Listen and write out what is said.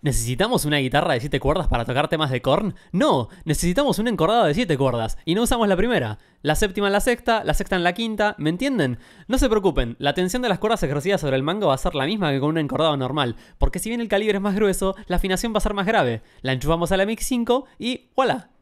¿Necesitamos una guitarra de 7 cuerdas para tocar temas de Korn? No, necesitamos una encordada de 7 cuerdas, y no usamos la primera. La séptima en la sexta en la quinta, ¿me entienden? No se preocupen, la tensión de las cuerdas ejercidas sobre el mango va a ser la misma que con un encordado normal, porque si bien el calibre es más grueso, la afinación va a ser más grave. La enchufamos a la Mix 5 y ¡voilà!